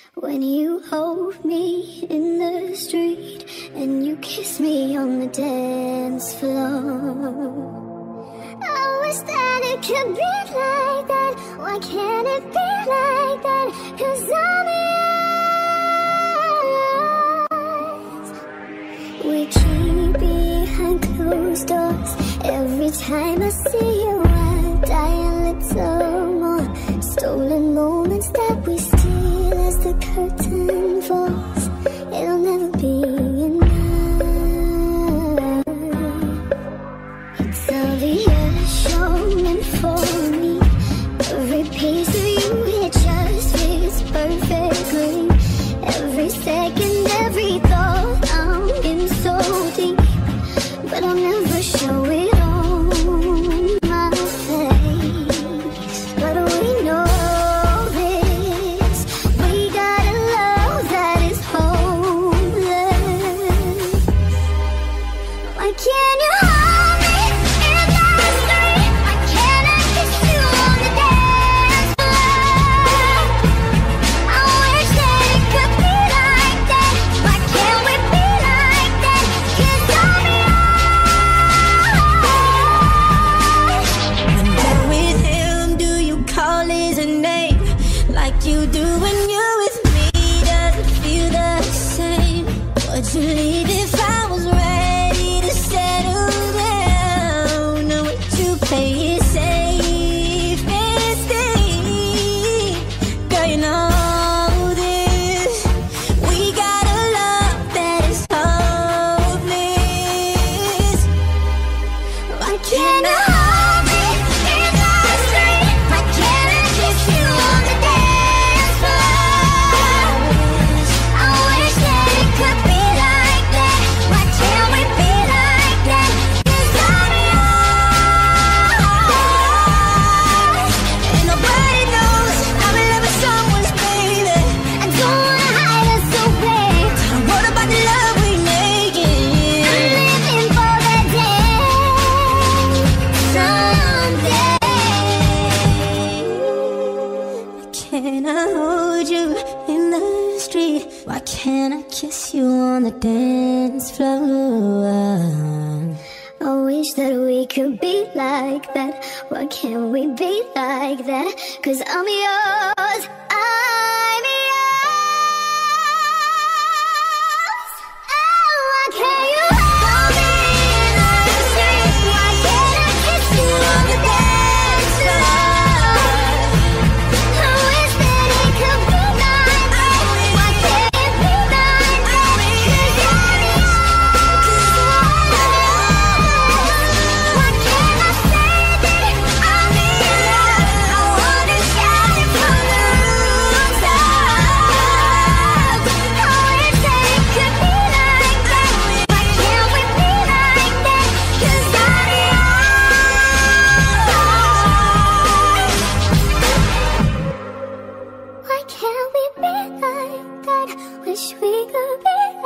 When you hold me in the street and you kiss me on the dance floor, I wish that it could be like that. Why can't it be like that? 'Cause I'm yours. We keep behind closed doors. Every time I see you I die a little more. Stolen moments that we steal as the curtain falls. It'll never be enough. It's obvious you're meant for me. Every piece of you, it just fits perfectly. Every second, every thought, I'm in so deep, but I'll never show it on my face. But we know this, we got a love that is hopeless. Why can't you hold me in the street? Why can't I kiss you on the dance floor? I wish that it could be like that. Why can't we be like that? 'Cause I'm yours. When you're with him, do you call his name like you do when you're with me? Doesn't feel the same. Would you leave if I was ready to settle down? Or would you play it safe and stay? Girl, you know this. We got a love that is hopeless. Why can't I hold me in the street? Why can't I kiss you on the dance floor? I wish that it could be like that. Why can't we be like that? 'Cause I'm yours. And nobody knows I'm in love with someone's baby. I don't wanna hide us away. What about the love we making? I'm living for that day, someday. Can I hold you in the street? Why can't I kiss you on the dance floor? I wish that we could be like that. Why can't we be like that? 'Cause I'm yours, I'm yours. Oh, why can't you hold me in the street? Why can't I kiss you on the dance floor? I wish that it could be like that. Why can't it be like that? 'Cause I'm yours. Why can't I say that I'm in love? I wanna shout it from the rooftops. I wish that it could be like that. Why can't we be like that? 'Cause I'm yours. Why can't we be like that? Wish we could be